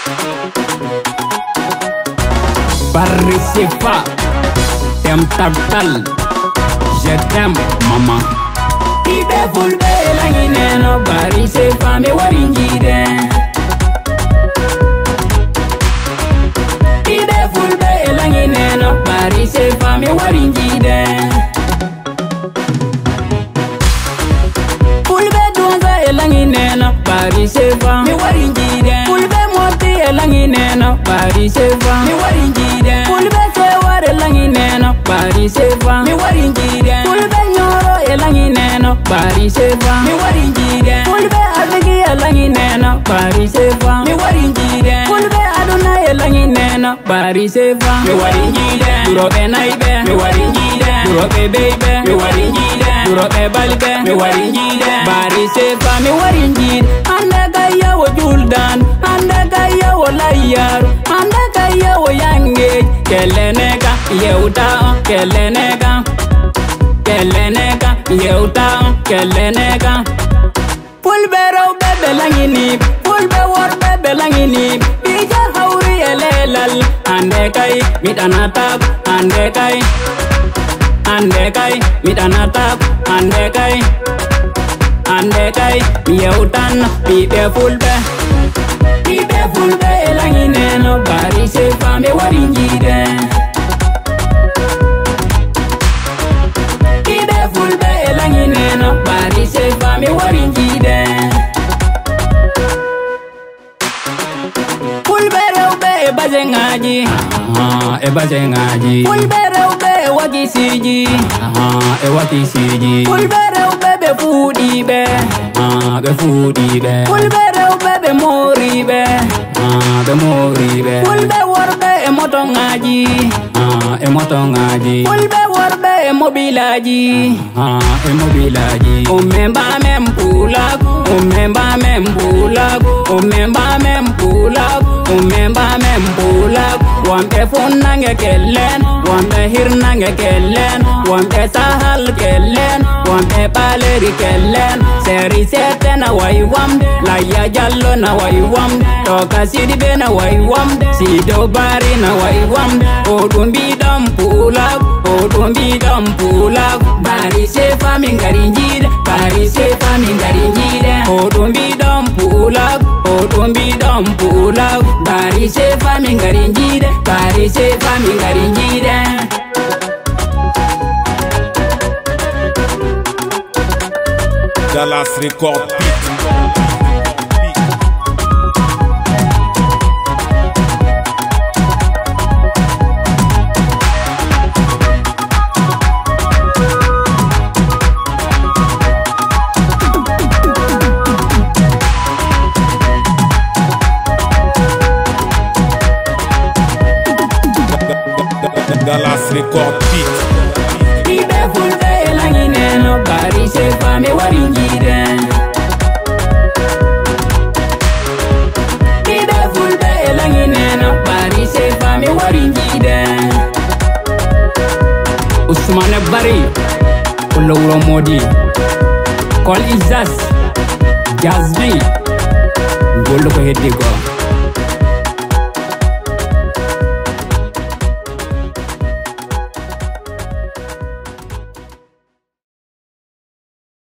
Barry Sefa, Tem Tartal, je t'aime, maman. Ibe fulbe langine no Barry Sefa me waringide. Ibe fulbe langine no Barry Sefa me waringide. Fulbe donza langine no Barry Sefa me waringide. Fulbe moti langine no Barry Sefa me waringide. Fulbe seware langine no Barry Sefa me waringide. Fulbe nyoro langine no Barry Sefa me waringide. Fulbe adigi langine no Barry Sefa me waringide. Fulbe aduna langine no Barry Sefa me waringide. Durobe naibe me waringide. Durobe baby me waringide. Durobe balbe me waringide. Barry Sefa me waringide. Anda gaya wo juldan, anda gaya wo layar, anda gaya wo yange. Keleneka yeuta, keleneka, keleneka yeuta, keleneka. Fulbero bebe langini, fulbe war bebe langini. Bija hauri elelal, ande kai mit anatak, ande kai, ande kai mit anatak, ande kai. Ande kai yeutan pibe fulbe langine no Barry Sefa me waringide. Pibe fulbe langine no Barry Sefa me waringide. Fulbe rewbe bazengaji, e bazengaji. Fulbe rewbe wakisiji, e wakisiji. Fulbe rewbe be foodi be, be foodi be. Fulbe rewbe be mori be, be mori be. Fulbe worbe e motongaji, e motongaji. Fulbe worbe e mobilaji, e mobilaji. O memba mempulag, o memba mempulag, o memba mempulag, o memba mempulag. Wampe funange kellen, wampe hirnange kellen, wampe sahal kellen, wampe baleri kellen. Seri sete na waiwam, laya jallo na waiwam, toka sidibe na waiwam, sido bari na waiwam. Odumbi dam pulag, odumbi dam pulag. Barry Sefa mingarinjide, Barry Sefa mingarinjide. Odumbi dam pulag, odumbi dam pulag. Barry Sefa mingarinjide, Barry Sefa mingarinjide. Dallas Record Beat. Dallas Record Beat. Ibe fulbe langine no Barry Sefa me waringide. Ibe fulbe langine no Barry Sefa me waringide. Usmane Bari, Ulowro Modi, Call Izas, Jazzy, Golo ko heddi go.